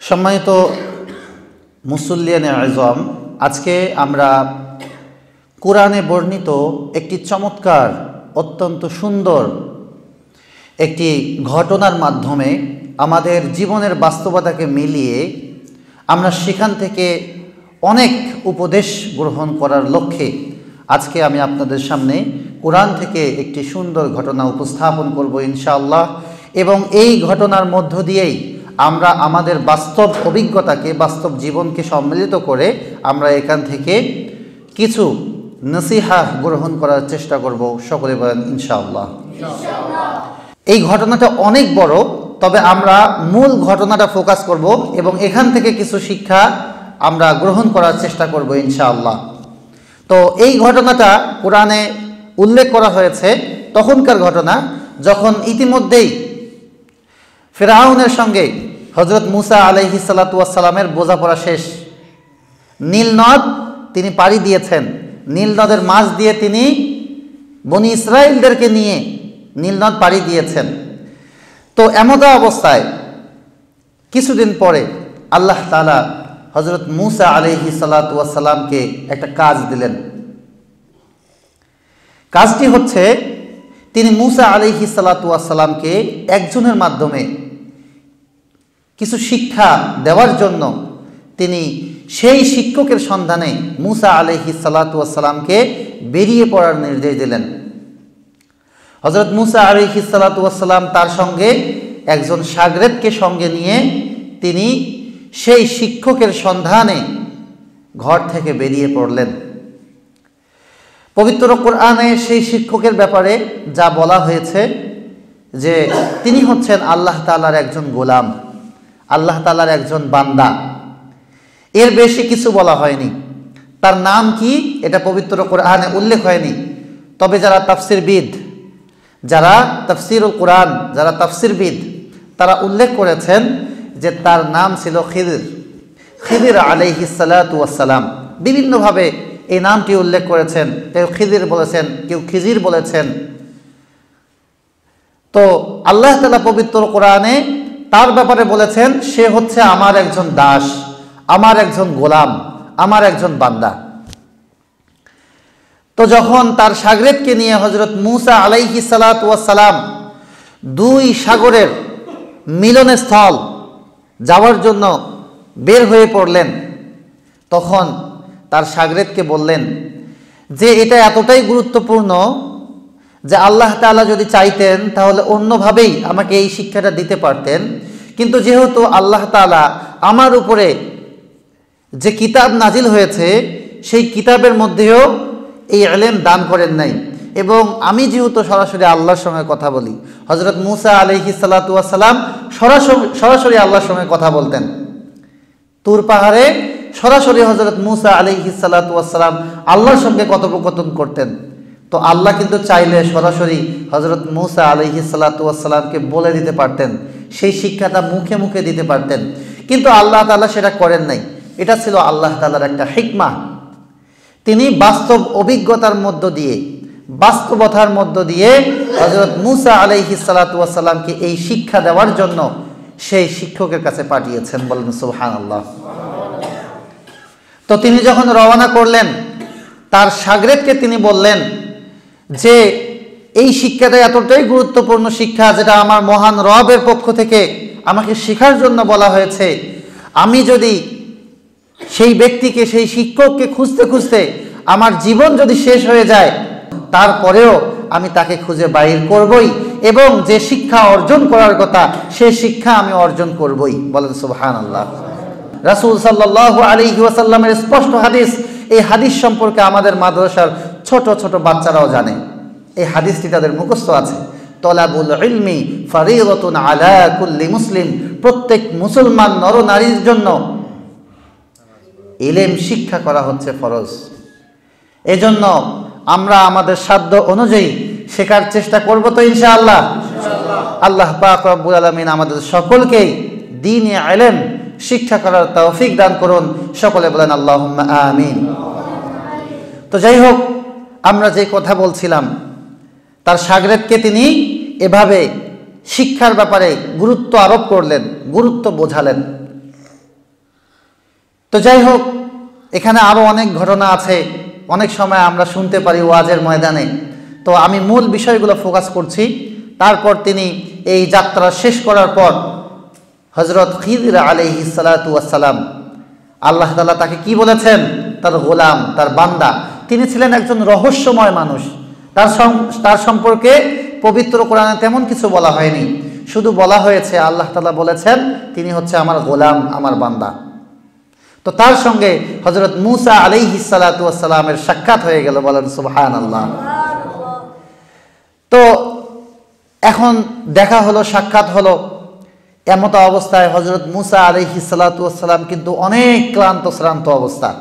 সম্মানিত মুসল্লিয়ানে আযম, আজকে আমরা কোরআনে বর্ণিত একটি চমৎকার অত্যন্ত সুন্দর একটি ঘটনার মাধ্যমে আমাদের জীবনের বাস্তবতাকে মিলিয়ে আমরা সেখান থেকে অনেক উপদেশ গ্রহণ করার লক্ষ্যে আজকে আমি আপনাদের সামনে কোরআন থেকে একটি সুন্দর ঘটনা উপস্থাপন করব ইনশাআল্লাহ। এবং এই ঘটনার মধ্য দিয়েই আমরা আমাদের বাস্তব অভিজ্ঞতাকে, বাস্তব জীবনকে সম্মিলিত করে আমরা এখান থেকে কিছু নসিহা গ্রহণ করার চেষ্টা করব। সকলে বলেন ইনশাআল্লাহ। এই ঘটনাটা অনেক বড়, তবে আমরা মূল ঘটনাটা ফোকাস করব এবং এখান থেকে কিছু শিক্ষা আমরা গ্রহণ করার চেষ্টা করব ইনশাআল্লাহ। তো এই ঘটনাটা কোরআনে উল্লেখ করা হয়েছে তখনকার ঘটনা, যখন ইতিমধ্যেই ফিরআউনের সঙ্গে হযরত মুসা আলাইহিস সালাতু ওয়াস সালামের বোঝাপড়া শেষ। নীল নদ তিনি পাড়ি দিয়েছেন, নীল নদের মাঝ দিয়ে তিনি বনি ইসরাইলদেরকে নিয়ে নীল নদ পাড়ি দিয়েছেন। তো এমত অবস্থায় কিছুদিন পরে আল্লাহ তাআলা হযরত মুসা আলাইহিস সালাতু ওয়াস সালামকে একটা কাজ দিলেন। কাজটি হচ্ছে, তিনি মুসা আলাইহিস সালাতু ওয়াস সালামকে একজনের মাধ্যমে কিছু শিক্ষা দেওয়ার জন্য তিনি সেই শিক্ষকের সন্ধানে মুসা আলাইহিস সালাতু ওয়াস সালামকে বেরিয়ে পড়ার নির্দেশ দিলেন। হযরত মুসা আলাইহিস সালাতু ওয়াস সালাম তার সঙ্গে একজন শাগরেদকে সঙ্গে নিয়ে তিনি সেই শিক্ষকের সন্ধানে ঘর থেকে বেরিয়ে পড়লেন। পবিত্র কোরআনে সেই শিক্ষকের ব্যাপারে যা বলা হয়েছে যে তিনি হচ্ছেন আল্লাহ তাআলার একজন গোলাম, আল্লাহ তাআলার একজন বান্দা। এর বেশি কিছু বলা হয়নি। তার নাম কি এটা পবিত্র কোরআনে উল্লেখ হয়নি। তবে যারা তাফসিরবিদ, যারা তাফসিরুল কোরআন, যারা তাফসিরবিদ, তারা উল্লেখ করেছেন যে তার নাম ছিল খিদির, খিদির আলাইহিস সালাতু ওয়াস সালাম। বিভিন্নভাবে এই নামটি উল্লেখ করেছেন, কেউ খিদির বলেছেন, কেউ খিজির বলেছেন। তো আল্লাহ তাআলা পবিত্র কোরআনে তার ব্যাপারে বলেছেন সে হচ্ছে আমার একজন দাস, আমার একজন গোলাম, আমার একজন বান্দা। তো যখন তার শাগরেদকে নিয়ে হযরত মুসা আলাইহিস সালাতু ওয়াস সালাম দুই সাগরের মিলনস্থল যাওয়ার জন্য বের হয়ে পড়লেন, তখন তার শাগরেদকে বললেন যে এটা এতটাই গুরুত্বপূর্ণ যে আল্লাহ তাআলা যদি চাইতেন তাহলে অন্যভাবেই আমাকে এই শিক্ষাটা দিতে পারতেন, কিন্তু যেহেতু আল্লাহ তাআলা আমার উপরে যে কিতাব নাজিল হয়েছে সেই কিতাবের মধ্যেও এই ইলম দান করেন নাই, এবং আমি যেহেতু সরাসরি আল্লাহর সঙ্গে কথা বলি, হযরত মুসা আলাইহিস সালাতু ওয়াস সালাম সরাসরি আল্লাহর সঙ্গে কথা বলতেন। তুর পাহাড়ে সরাসরি হযরত মুসা আলাইহিস সালাতু ওয়াস সালাম আল্লাহর সঙ্গে কথোপকথন করতেন। তো আল্লাহ কিন্তু চাইলে সরাসরি হযরত মুসা আলাইহিস সালাতু ওয়াস সালামকে বলে দিতে পারতেন, সেই শিক্ষাটা মুখে মুখে দিতে পারতেন, কিন্তু আল্লাহ তাআলা সেটা করেন নাই। এটা ছিল আল্লাহ তাআলার একটা হিকমা। তিনি বাস্তব অভিজ্ঞতার মধ্য দিয়ে, বাস্তবতার মধ্য দিয়ে হযরত মুসা আলাইহিস সালাতু ওয়াস সালামকে এই শিক্ষা দেওয়ার জন্য সেই শিক্ষকের কাছে পাঠিয়েছেন। বলেন সুবহানাল্লাহ। তো তিনি যখন রওনা করলেন, তার শাগরেদকে তিনি বললেন যে এই শিক্ষাটা এতটাই গুরুত্বপূর্ণ শিক্ষা যেটা আমার মহান রবের পক্ষ থেকে আমাকে শেখার জন্য বলা হয়েছে। আমি যদি সেই ব্যক্তিকে, সেই শিক্ষককে খুঁজতে খুঁজতে আমার জীবন যদি শেষ হয়ে যায়, তারপরেও আমি তাকে খুঁজে বাইর করবই, এবং যে শিক্ষা অর্জন করার কথা সে শিক্ষা আমি অর্জন করবই। বলেন সুবহানাল্লাহ। রাসূল সাল্লাল্লাহু আলাইহি ওয়াসাল্লামের স্পষ্ট হাদিস, এই হাদিস সম্পর্কে আমাদের মাদ্রাসার ছোট ছোট বাচ্চারাও জানে, এই হাদিসটি তাদের মুখস্থ আছে। তলাবুল ইলমি ফারিদাতুন আলা কুল্লি মুসলিম, প্রত্যেক মুসলমান নরনারীর জন্য ইলম শিক্ষা করা হচ্ছে ফরজ। এজন্য আমরা আমাদের সাধ্য অনুযায়ী শেখার চেষ্টা করব তো ইনশাআল্লাহ। আল্লাহ পাক রব্বুল আলামিন আমাদের সকলকেই দ্বীনি ইলম শিক্ষা করার তৌফিক দান করুন। সকলে বলেন আল্লাহুম্মা আমিন। তো যাই হোক, আমরা যে কথা বলছিলাম, তার শাগরেদকে তিনি এভাবে শিক্ষার ব্যাপারে গুরুত্ব আরোপ করলেন, গুরুত্ব বোঝালেন। তো যাই হোক, এখানে আরও অনেক ঘটনা আছে, অনেক সময় আমরা শুনতে পারি ওয়াজের ময়দানে। তো আমি মূল বিষয়গুলো ফোকাস করছি। তারপর তিনি এই যাত্রা শেষ করার পর হযরত খিদির আলাইহিস সালাতু ওয়াস সালাম, আল্লাহ তাআলা তাকে কি বলেছেন? তার গোলাম, তার বান্দা। তিনি ছিলেন একজন রহস্যময় মানুষ। তার সম্পর্কে পবিত্র কোরআনে তেমন কিছু বলা হয়নি, শুধু বলা হয়েছে আল্লাহ তাআলা বলেছেন তিনি হচ্ছে আমার গোলাম, আমার বান্দা। তো তার সঙ্গে হযরত মূসা আলাইহিস সালাতু ওয়াস সালামের সাক্ষাৎ হয়ে গেল, বলেন সুবহানাল্লাহ। তো এখন দেখা হলো, সাক্ষাৎ হলো। এমত অবস্থায় হযরত মূসা আলাইহিস সালাতু ওয়াস সালাম কিন্তু অনেক ক্লান্ত শ্রান্ত অবস্থা।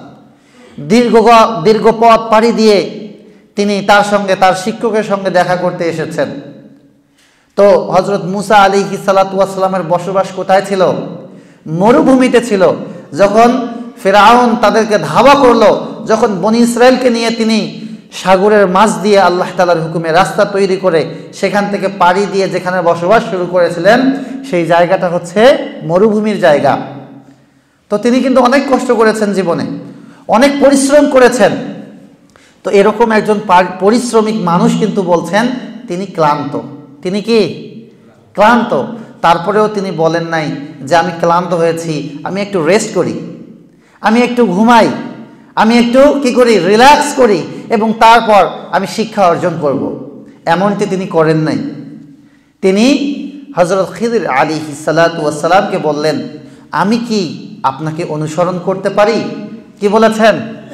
দীর্ঘ পথ পাড়ি দিয়ে তিনি তার সঙ্গে, তার শিক্ষকের সঙ্গে দেখা করতে এসেছেন। তো হযরত মূসা আলাইহিস সালাতু ওয়াস সালামের বসবাস কোথায় ছিল? মরুভূমিতে ছিল। যখন ফিরআউন তাদেরকে ধাওয়া করলো, যখন বনি ইসরায়েলকে নিয়ে তিনি সাগরের মাঝ দিয়ে আল্লাহ তাআলার হুকুমে রাস্তা তৈরি করে সেখান থেকে পাড়ি দিয়ে যেখানে বসবাস শুরু করেছিলেন, সেই জায়গাটা হচ্ছে মরুভূমির জায়গা। তো তিনি কিন্তু অনেক কষ্ট করেছেন জীবনে, অনেক পরিশ্রম করেছেন। তো এরকম একজন পরিশ্রমিক মানুষ কিন্তু বলছেন তিনি ক্লান্ত। তিনি কি ক্লান্ত? তারপরেও তিনি বলেন নাই যে আমি ক্লান্ত হয়েছি, আমি একটু রেস্ট করি, আমি একটু ঘুমাই, আমি একটু কি করি, রিল্যাক্স করি এবং তারপর আমি শিক্ষা অর্জন করব। এমনটি তিনি করেন নাই। তিনি হযরত খিদির আলাইহিস সালাতু ওয়াস সালামকে বললেন, আমি কি আপনাকে অনুসরণ করতে পারি? কি বলেছেন?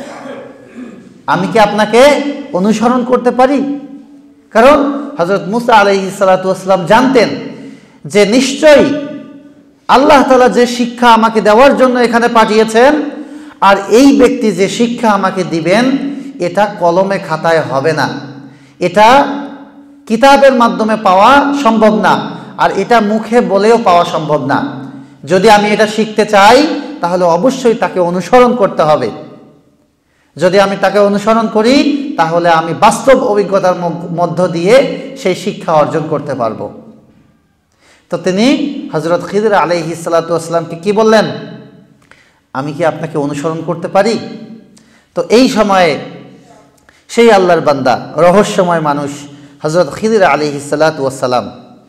আমি কি আপনাকে অনুসরণ করতে পারি? কারণ হযরত মূসা আলাইহিস সালাতু ওয়াস সালাম জানতেন যে নিশ্চয়ই আল্লাহ তাআলা যে শিক্ষা আমাকে দেওয়ার জন্য এখানে পাঠিয়েছেন, আর এই ব্যক্তি যে শিক্ষা আমাকে দিবেন, এটা কলমে খাতায় হবে না, এটা কিতাবের মাধ্যমে পাওয়া সম্ভব না, আর এটা মুখে বলেও পাওয়া সম্ভব না। যদি আমি এটা শিখতে চাই তাহলে অবশ্যই তাকে অনুসরণ করতে হবে। যদি আমি তাকে অনুসরণ করি তাহলে আমি বাস্তব অভিজ্ঞতার মধ্য দিয়ে সেই শিক্ষা অর্জন করতে পারবো। তো তিনি হযরত খিদির আলাইহিস সালাতু ওয়াস সালামকে কি বললেন? আমি কি আপনাকে অনুসরণ করতে পারি? তো এই সময়ে সেই আল্লাহর বান্দা, রহস্যময় মানুষ হযরত খিদির আলাইহিস সালাতু ওয়াস সালাম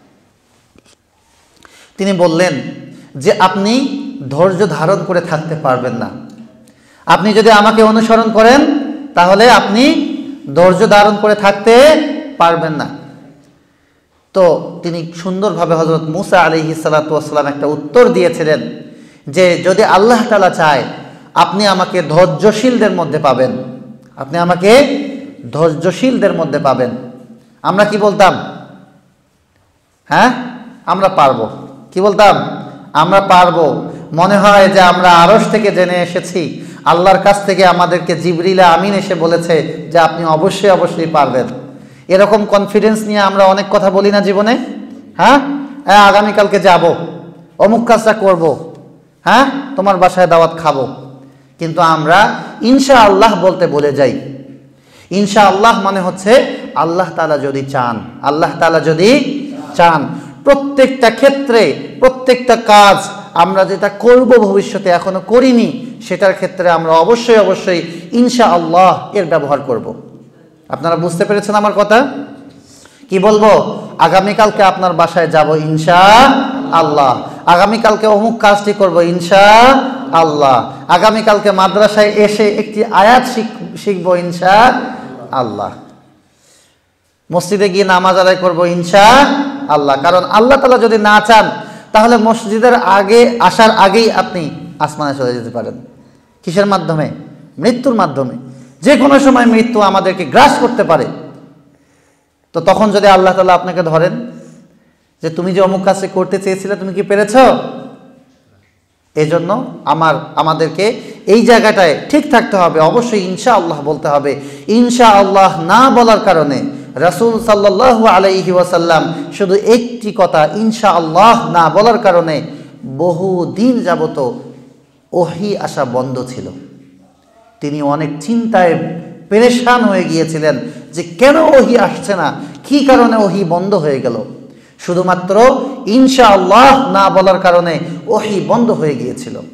তিনি বললেন যে আপনি ধৈর্য ধারণ করে থাকতে পারবেন না। আপনি যদি আমাকে অনুসরণ করেন তাহলে আপনি ধৈর্য ধারণ করে থাকতে পারবেন না। তো তিনি সুন্দরভাবে হযরত মূসা আলাইহিস সালাতু ওয়াস সালাম একটা উত্তর দিয়েছিলেন যে যদি আল্লাহ তাআলা চায় আপনি আমাকে ধৈর্যশীলদের মধ্যে পাবেন, আপনি আমাকে ধৈর্যশীলদের মধ্যে পাবেন। আমরা কি বলতাম? হ্যাঁ, আমরা পারবো। কি বলতাম? আমরা পারবো। মনে হয় যে আমরা আরশ থেকে জেনে এসেছি, আল্লাহর কাছ থেকে আমাদেরকে জিবরিল আমিন এসে বলেছে যে আপনি অবশ্যই অবশ্যই পারবেন। এরকম কনফিডেন্স নিয়ে আমরা অনেক কথা বলি না জীবনে? হ্যাঁ, আগামীকালকে যাব, অমুক কাজটা করব, হ্যাঁ তোমার বাসায় দাওয়াত খাবো, কিন্তু আমরা ইনশাআল্লাহ বলতে বলে যাই। ইনশাআল্লাহ মানে হচ্ছে আল্লাহ তাআলা যদি চান, আল্লাহ তাআলা যদি চান। প্রত্যেকটা ক্ষেত্রে, প্রত্যেকটা কাজ আমরা যেটা করব ভবিষ্যতে এখনো করিনি, সেটার ক্ষেত্রে আমরা অবশ্যই অবশ্যই ইনশাআল্লাহ এর ব্যবহার করব। আপনারা বুঝতে পেরেছেন আমার কথা? কি বলবো? আগামীকালকে আপনার বাসায় যাব ইনশাআল্লাহ, আগামীকালকে অমুক কাজটি করব ইনশাআল্লাহ, আগামীকালকে মাদ্রাসায় এসে একটি আয়াত শিখবো ইনশাআল্লাহ, মসজিদে গিয়ে নামাজ আদায় করবো ইনশাআল্লাহ। কারণ আল্লাহ তাআলা যদি না চান তাহলে মসজিদের আগে আসার আগেই আপনি আসমানে চলে যেতে পারেন। কিসের মাধ্যমে? মৃত্যুর মাধ্যমে। যে কোনো সময় মৃত্যু আমাদেরকে গ্রাস করতে পারে। তো তখন যদি আল্লাহ তাআলা আপনাকে ধরেন যে তুমি যে অমুক কাজটি করতে চেয়েছিলে তুমি কি পেরেছো? এজন্য আমাদেরকে এই জায়গাটায় ঠিক থাকতে হবে, অবশ্যই ইনশাআল্লাহ বলতে হবে। ইনশাআল্লাহ না বলার কারণে রাসূল সাল্লাল্লাহু আলাইহি ওয়াসাল্লাম শুধু একটি কথা ইনশাআল্লাহ না বলার কারণে বহু দিন যাবত ওহী আসা বন্ধ ছিল। তিনি অনেক চিন্তায় পেরেশান হয়ে গিয়েছিলেন যে কেন ওহী আসছে না, কী কারণে ওহী বন্ধ হয়ে গেল। শুধুমাত্র ইনশাআল্লাহ না বলার কারণে ওহী বন্ধ হয়ে গিয়েছিল। তা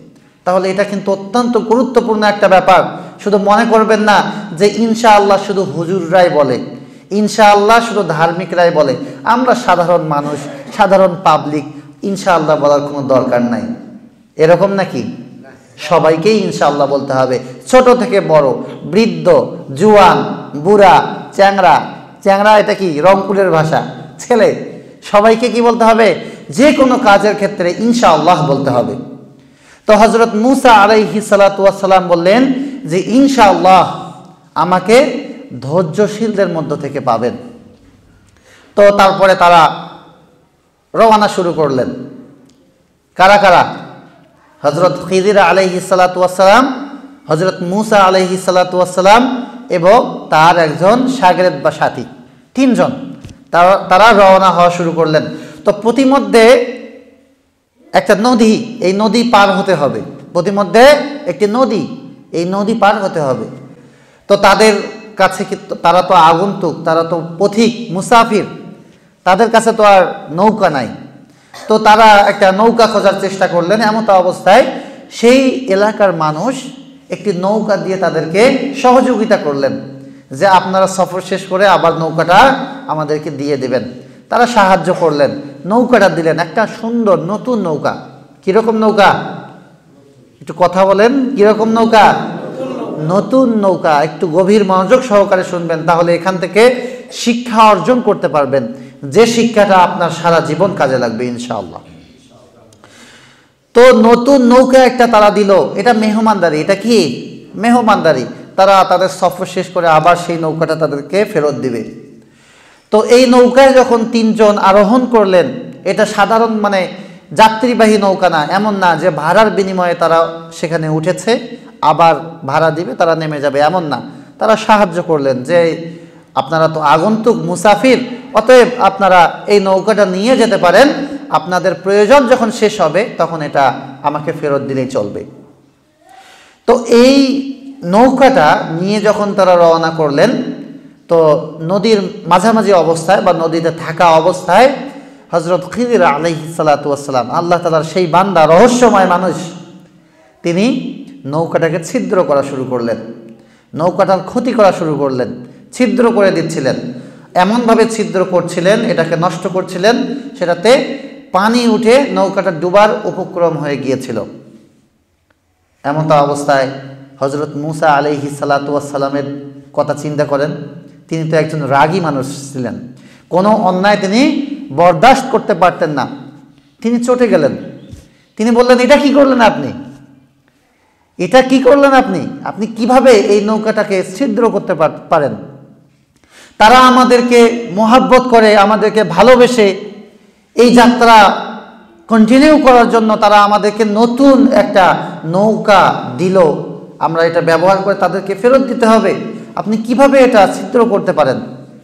তাহলে এটা কিন্তু অত্যন্ত গুরুত্বপূর্ণ একটা ব্যাপার। শুধু মনে করবেন না যে ইনশাআল্লাহ শুধু হুজুররাই বলে, ইনশাআল্লাহ শুধু ধার্মিকরাই বলে, আমরা সাধারণ মানুষ, সাধারণ পাবলিক ইনশাআল্লাহ বলার কোনো দরকার নাই। এরকম নাকি? সবাইকেই ইনশাআল্লাহ বলতে হবে, ছোট থেকে বড়, বৃদ্ধ, জুয়ান, বুড়া, চ্যাংরা। চ্যাংরা এটা কি রংপুরের ভাষা, ছেলে। সবাইকে কি বলতে হবে? যে কোনো কাজের ক্ষেত্রে ইনশাআল্লাহ বলতে হবে। তো হযরত মূসা আলাইহিস সালাতু ওয়াস সালাম বললেন যে ইনশাআল্লাহ আমাকে ধৈর্যশীলদের মধ্য থেকে পাবেন। তো তারপরে তারা রওনা শুরু করলেন। কারা কারা? হযরত খিদির আলাইহিস সালাতু ওয়াস সালাম, হযরত মূসা আলাইহিস সালাতু ওয়াস সালাম এবং তার একজন শাগরেদ বা সাথী, তিনজন তারা রওনা হওয়া শুরু করলেন। তো প্রতিমধ্যে একটা নদী, এই নদী পার হতে হবে। প্রতিমধ্যে একটি নদী, এই নদী পার হতে হবে। তো তাদের কাছে তারা তো আগন্তুক, তারা তো পথিক, মুসাফির, তাদের কাছে তো আর নৌকা নাই। তো তারা একটা নৌকা খোঁজার চেষ্টা করলেন। এমত অবস্থায় সেই এলাকার মানুষ একটি নৌকা দিয়ে তাদেরকে সহযোগিতা করলেন যে আপনারা সফর শেষ করে আবার নৌকাটা আমাদেরকে দিয়ে দেবেন। তারা সাহায্য করলেন, নৌকাটা দিলেন, একটা সুন্দর নতুন নৌকা। কিরকম নৌকা? একটু কথা বলেন, কিরকম নৌকা? নতুন নৌকা। একটু গভীর মনোযোগ সহকারে শুনবেন, তাহলে এখান থেকে শিক্ষা অর্জন করতে পারবেন, যে শিক্ষাটা আপনার সারা জীবন কাজে লাগবে ইনশাআল্লাহ। তো নতুন নৌকা একটা তারা দিল, এটা মেহমানদারি। এটা কি? মেহমানদারি। তারা তাদের সফর শেষ করে আবার সেই নৌকাটা তাদেরকে ফেরত দিবে। তো এই নৌকায় যখন তিনজন আরোহণ করলেন, এটা সাধারণ মানে যাত্রীবাহী নৌকা না, এমন না যে ভাড়ার বিনিময়ে তারা সেখানে উঠেছে আবার ভাড়া দিবে তারা নেমে যাবে, এমন না। তারা সাহায্য করলেন যে আপনারা তো আগন্তুক, মুসাফির, অতএব আপনারা এই নৌকাটা নিয়ে যেতে পারেন, আপনাদের প্রয়োজন যখন শেষ হবে তখন এটা আমাকে ফেরত দিলেই চলবে। তো এই নৌকাটা নিয়ে যখন তারা রওনা করলেন, তো নদীর মাঝামাঝি অবস্থায় বা নদীতে থাকা অবস্থায় হযরত খিদির আলাইহিস সালাতু ওয়াস সালাম, আল্লাহ তাআলার সেই বান্দা, রহস্যময় মানুষ, তিনি নৌকাটাকে ছিদ্র করা শুরু করলেন, নৌকাটার ক্ষতি করা শুরু করলেন, ছিদ্র করে দিচ্ছিলেন। এমনভাবে ছিদ্র করছিলেন, এটাকে নষ্ট করছিলেন, সেটাতে পানি উঠে নৌকাটা ডুবার উপক্রম হয়ে গিয়েছিল। এমন তো অবস্থায় হযরত মূসা আলাইহিস সালাতু ওয়াস সালামের কথা চিন্তা করেন। তিনি তো একজন রাগী মানুষ ছিলেন, কোনো অন্যায় তিনি বরদাস্ত করতে পারতেন না। তিনি চটে গেলেন, তিনি বললেন, এটা কি করলেন আপনি? এটা কি করলেন আপনি? আপনি কিভাবে এই নৌকাটাকে ছিদ্র করতে পারেন? তারা আমাদেরকে মোহাব্বত করে, আমাদেরকে ভালোবেসে এই যাত্রা কন্টিনিউ করার জন্য তারা আমাদেরকে নতুন একটা নৌকা দিল, আমরা এটা ব্যবহার করে তাদেরকে ফেরত দিতে হবে। আপনি কিভাবে এটা ছিদ্র করতে পারেন?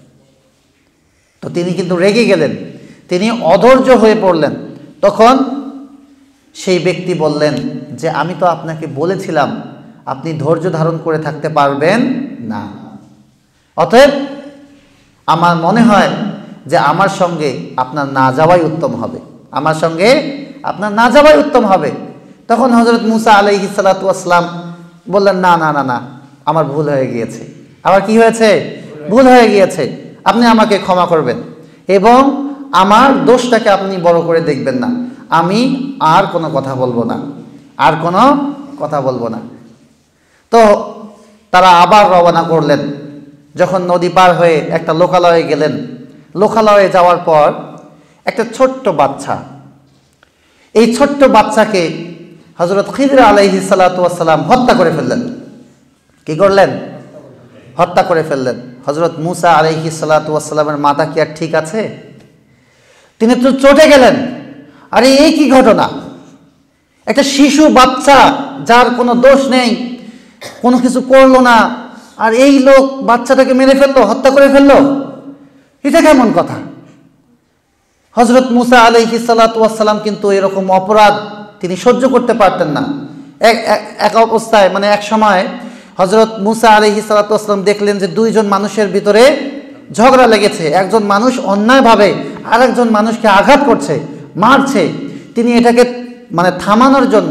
তো তিনি কিন্তু রেগে গেলেন, তিনি অধৈর্য হয়ে পড়লেন। তখন সেই ব্যক্তি বললেন যে আমি তো আপনাকে বলেছিলাম আপনি ধৈর্য ধারণ করে থাকতে পারবেন না, অতএব আমার মনে হয় যে আমার সঙ্গে আপনার না যাওয়াই উত্তম হবে, আমার সঙ্গে আপনার না যাওয়াই উত্তম হবে। তখন হযরত মূসা আলাইহিস সালাতু ওয়াস সালাম বললেন, না না না না, আমার ভুল হয়ে গিয়েছে। আবার কি হয়েছে? ভুল হয়ে গিয়েছে। আপনি আমাকে ক্ষমা করবেন এবং আমার দোষটাকে আপনি বড় করে দেখবেন না। আমি আর কোনো কথা বলবো না, আর কোনো কথা বলবো না। তো তারা আবার রওনা করলেন। যখন নদী পার হয়ে একটা লোকালয়ে গেলেন, লোকালয়ে যাওয়ার পর একটা ছোট্ট বাচ্চা, এই ছোট্ট বাচ্চাকে হযরত খিদির আলাইহিস সালাতু ওয়াস সালাম হত্যা করে ফেললেন। কি করলেন? হত্যা করে ফেললেন। হযরত মূসা আলাইহিস সালাতু ওয়াস সালামের মাথা কি আর ঠিক আছে? তিনি তো চটে গেলেন। আরে এই কি ঘটনা? একটা শিশু বাচ্চা যার কোনো দোষ নেই, কোনো কিছু করলো না, আর এই লোক বাচ্চাটাকে মেরে ফেললো, হত্যা করে ফেললো, এটা কেমন কথা? হযরত মূসা আলাইহিস সালাতু ওয়াস সালাম কিন্তু এরকম অপরাধ তিনি সহ্য করতে পারতেন না। এক অবস্থায় মানে এক সময় হযরত মূসা আলাইহিস সালাতু ওয়াস সালাম দেখলেন যে দুইজন মানুষের ভিতরে ঝগড়া লেগেছে। একজন মানুষ অন্যায়ভাবে আরেকজন মানুষকে আঘাত করছে, মারছে। তিনি এটাকে মানে থামানোর জন্য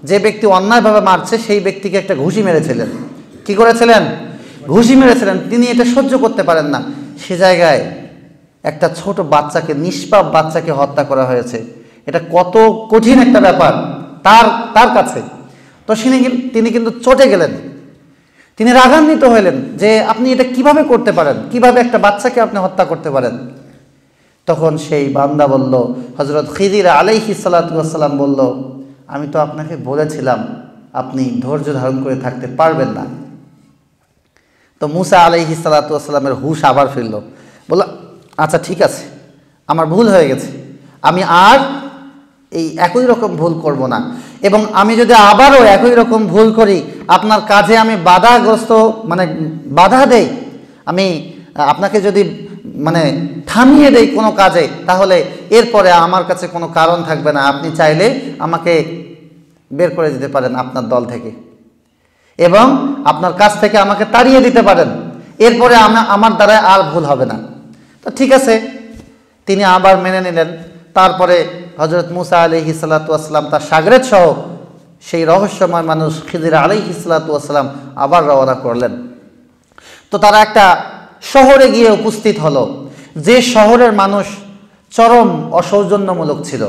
যে ব্যক্তি অন্যায়ভাবে মারছে সেই ব্যক্তিকে একটা ঘুষি মেরেছিলেন। কি করেছিলেন? ঘুষি মেরেছিলেন। তিনি এটা সহ্য করতে পারেন না। সে জায়গায় একটা ছোট বাচ্চাকে, নিষ্পাপ বাচ্চাকে হত্যা করা হয়েছে। এটা কত কঠিন একটা ব্যাপার তার কাছে। তো তিনি কিন্তু চটে গেলেন, তিনি রাগান্বিত হলেন যে আপনি এটা কিভাবে করতে পারেন, কিভাবে একটা বাচ্চাকে আপনি হত্যা করতে পারেন। তখন সেই বান্দা বলল, হযরত খিজির আলাইহিস সালাতু ওয়াস সালাম বলল, আমি তো আপনাকে বলেছিলাম আপনি ধৈর্য ধারণ করে থাকতে পারবেন না। তো মূসা আলাইহিস সালাতু ওয়াস সালামের হুঁশ আবার ফিরল, বলল আচ্ছা ঠিক আছে, আমার ভুল হয়ে গেছে, আমি আর এই একই রকম ভুল করব না, এবং আমি যদি আবারও একই রকম ভুল করি, আপনার কাজে আমি বাধা দেই, আমি আপনাকে যদি থামিয়ে দেই কোনো কাজে, তাহলে এরপরে আমার কাছে কোনো কারণ থাকবে না, আপনি চাইলে আমাকে বের করে দিতে পারেন আপনার দল থেকে, এবং আপনার কাছ থেকে আমাকে তাড়িয়ে দিতে পারেন, এরপরে আমার দ্বারা আর ভুল হবে না। তো ঠিক আছে, তিনি আবার মেনে নিলেন। তারপরে হযরত মূসা আলাইহিস সালাতু ওয়াস সালাম তার শাগরেদ সহ সেই রহস্যময় মানুষ খিজির আলাইহিস সালাতু ওয়াস সালাম আবার রওনা করলেন। তো তারা একটা শহরে গিয়ে উপস্থিত হলো, যে শহরের মানুষ চরম অসৌজন্যমূলক ছিল,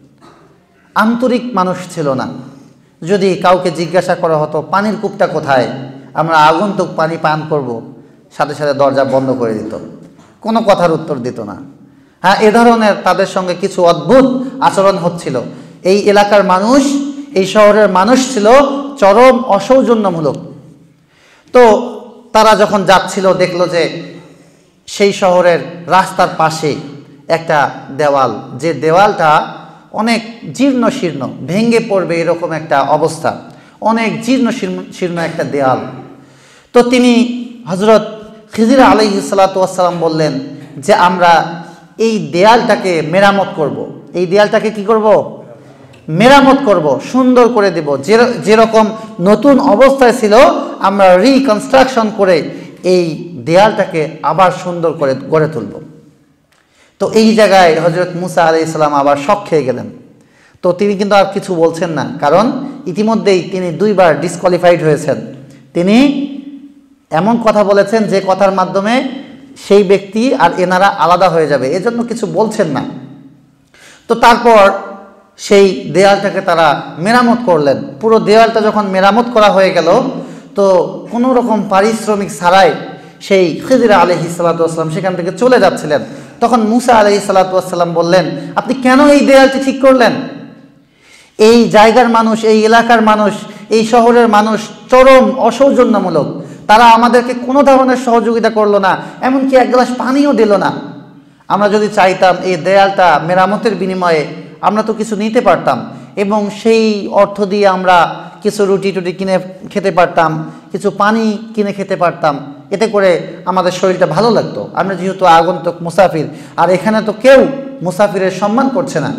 আন্তরিক মানুষ ছিল না। যদি কাউকে জিজ্ঞাসা করা হতো পানির কূপটা কোথায়, আমরা আগন্তুক পানি পান করব, সাথে সাথে দরজা বন্ধ করে দিত, কোনো কথার উত্তর দিত না। হ্যাঁ, এ ধরনের তাদের সঙ্গে কিছু অদ্ভুত আচরণ হচ্ছিল। এই এলাকার মানুষ, এই শহরের মানুষ ছিল চরম অসৌজন্যমূলক। তো তারা যখন যাচ্ছিল, দেখলো যে সেই শহরের রাস্তার পাশে একটা দেওয়াল, যে দেওয়ালটা অনেক জীর্ণ শীর্ণ, ভেঙে পড়বে এরকম একটা অবস্থা, অনেক জীর্ণ শীর্ণ একটা দেওয়াল। তো তিনি হযরত খিজির আলাইহিস সালাতু ওয়াস সালাম বললেন যে আমরা এই দেয়ালটাকে মেরামত করব। এই দেয়ালটাকে কি করব? মেরামত করব, সুন্দর করে দেব, যেরকম নতুন অবস্থায় ছিল আমরা রিকনস্ট্রাকশন করে এই দেয়ালটাকে আবার সুন্দর করে গড়ে তুলব। তো এই জায়গায় হযরত মূসা আলাইহিস সালাম আবার শক খেয়ে গেলেন। তো তিনি কিন্তু আর কিছু বলছেন না, কারণ ইতিমধ্যেই তিনি 2 বার ডিসকোয়ালিফাইড হয়েছেন। তিনি এমন কথা বলেছেন যে কথার মাধ্যমে সেই ব্যক্তি আর এনারা আলাদা হয়ে যাবে, এজন্য কিছু বলছেন না। তো তারপর সেই দেয়ালটাকে তারা মেরামত করলেন। পুরো দেয়ালটা যখন মেরামত করা হয়ে গেল, তো কোনো রকম পারিশ্রমিক ছাড়াই সেই খিজির আলাইহিস সালাতু ওয়াস সালাম সেখান থেকে চলে যাচ্ছিলেন। তখন মূসা আলাইহিস সালাতু ওয়াস সালাম বললেন, আপনি কেন এই দেয়ালটি ঠিক করলেন? এই জায়গার মানুষ, এই এলাকার মানুষ, এই শহরের মানুষ চরম অসৌজন্যমূলক, তারা আমাদেরকে কোনো ধরনের সহযোগিতা করলো না, এমনকি এক গ্লাস পানিও দিল না। আমরা যদি চাইতাম এই দেয়ালটা মেরামতের বিনিময়ে আমরা তো কিছু নিতে পারতাম, এবং সেই অর্থ দিয়ে আমরা কিছু রুটি টুটি কিনে খেতে পারতাম, কিছু পানি কিনে খেতে পারতাম, এতে করে আমাদের শরীরটা ভালো লাগতো। আমরা যেহেতু আগন্তুক মুসাফির, আর এখানে তো কেউ মুসাফিরের সম্মান করছে না।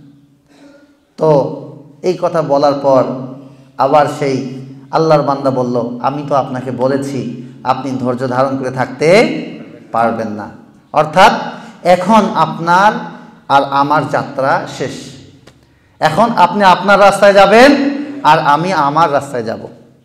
তো এই কথা বলার পর আবার সেই আল্লাহর বান্দা বলল, আমি তো আপনাকে বলেছি আপনি ধৈর্য ধারণ করে থাকতে পারবেন না, অর্থাৎ এখন আপনার আর আমার যাত্রা শেষ, এখন আপনি আপনার রাস্তায় যাবেন আর আমি আমার রাস্তায় যাব।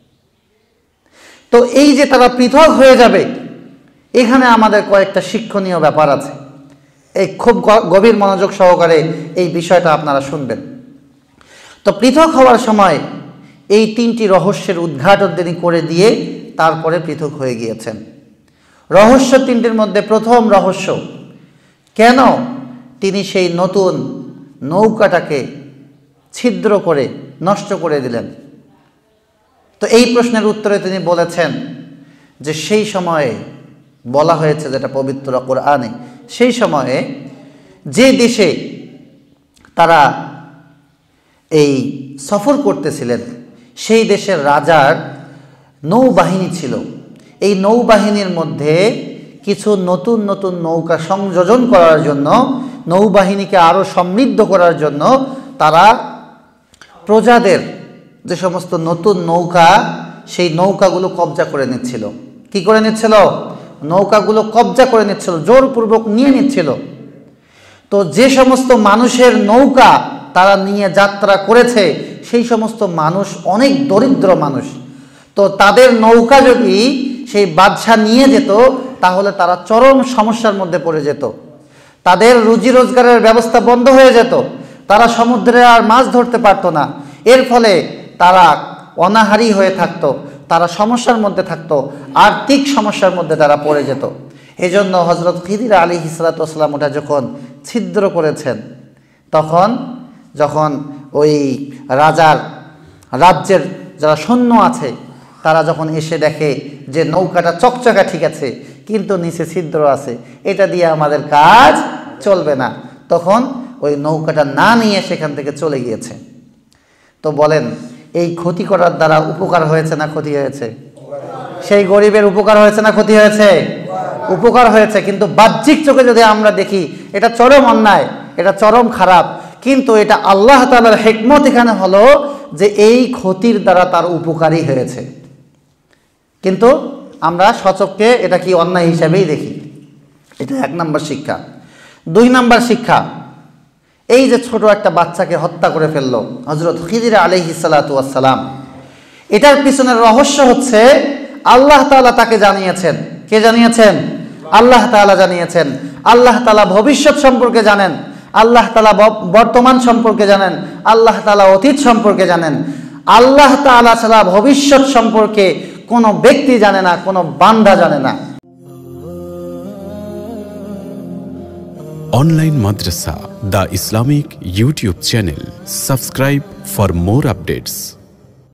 তো এই যে তারা পৃথক হয়ে যাবে, এখানে আমাদের কয়েকটা শিক্ষণীয় ব্যাপার আছে। এই খুব গভীর মনোযোগ সহকারে এই বিষয়টা আপনারা শুনবেন। তো পৃথক হওয়ার সময় এই 3টি রহস্যের উদ্ঘাটন তিনি করে দিয়ে তারপরে পৃথক হয়ে গিয়েছেন। রহস্য 3টির মধ্যে প্রথম রহস্য, কেন তিনি সেই নতুন নৌকাটাকে ছিদ্র করে নষ্ট করে দিলেন? তো এই প্রশ্নের উত্তরে তিনি বলেছেন যে সেই সময়ে বলা হয়েছে, যেটা পবিত্র কোরআনে, সেই সময়ে যে দেশে তারা এই সফর করতেছিলেন সেই দেশের রাজার নৌবাহিনী ছিল। এই নৌবাহিনীর মধ্যে কিছু নতুন নতুন নৌকা সংযোজন করার জন্য, নৌবাহিনীকে আরও সমৃদ্ধ করার জন্য তারা প্রজাদের যে সমস্ত নতুন নৌকা, সেই নৌকাগুলো কবজা করে নিচ্ছিল। কি করে নিচ্ছিল? নৌকাগুলো কবজা করে নিচ্ছিল, জোরপূর্বক নিয়ে নিচ্ছিল। তো যে সমস্ত মানুষের নৌকা তারা নিয়ে যাত্রা করেছে, সেই সমস্ত মানুষ অনেক দরিদ্র মানুষ। তো তাদের নৌকা যদি সেই বাদশা নিয়ে যেত তাহলে তারা চরম সমস্যার মধ্যে পড়ে যেত, তাদের রুজি রোজগারের ব্যবস্থা বন্ধ হয়ে যেত, তারা সমুদ্রে আর মাছ ধরতে পারতো না। এর ফলে তারা অনাহারী হয়ে থাকতো, তারা সমস্যার মধ্যে থাকতো, আর্থিক সমস্যার মধ্যে তারা পড়ে যেত। এজন্য হযরত খিদির আলাইহিস সালাতু ওয়াস সালাম ওটা যখন ছিদ্র করেছেন, তখন যখন ওই রাজ্যের যারা সৈন্য আছে তারা যখন এসে দেখে যে নৌকাটা চকচকা ঠিক আছে কিন্তু নিচে ছিদ্র আছে, এটা দিয়ে আমাদের কাজ চলবে না, তখন ওই নৌকাটা না নিয়ে সেখান থেকে চলে গিয়েছে। তো বলেন, এই ক্ষতি করার দ্বারা উপকার হয়েছে না ক্ষতি হয়েছে? সেই গরিবের উপকার হয়েছে না ক্ষতি হয়েছে? উপকার হয়েছে। কিন্তু বাহ্যিক চোখে যদি আমরা দেখি এটা চরম অন্যায়, এটা চরম খারাপ, কিন্তু এটা আল্লাহ তাআলার হিকমত এখানে হলো যে এই ক্ষতির দ্বারা তার উপকারই হয়েছে। কিন্তু আমরা সচক্ষে এটা কি অন্যায় হিসাবেই দেখি। এটা 1 নম্বর শিক্ষা। 2 নম্বর শিক্ষা, এই যে ছোট একটা বাচ্চাকে হত্যা করে ফেললো হযরত খিদির আলাইহিস সালাতু ওয়াস সালাম, এটার পিছনের রহস্য হচ্ছে আল্লাহ তাআলা তাকে জানিয়েছেন। কে জানিয়েছেন? আল্লাহ তাআলা জানিয়েছেন। আল্লাহ তাআলা ভবিষ্যৎ সম্পর্কে জানেন, আল্লাহ তাআলা বর্তমান সম্পর্কে জানেন, আল্লাহ তাআলা অতীত সম্পর্কে জানেন। আল্লাহ তাআলা ছাড়া ভবিষ্যৎ সম্পর্কে কোনো ব্যক্তি জানে না, কোনো বান্দা জানে না। Online Madrasa, the Islamic YouTube channel. Subscribe for more updates.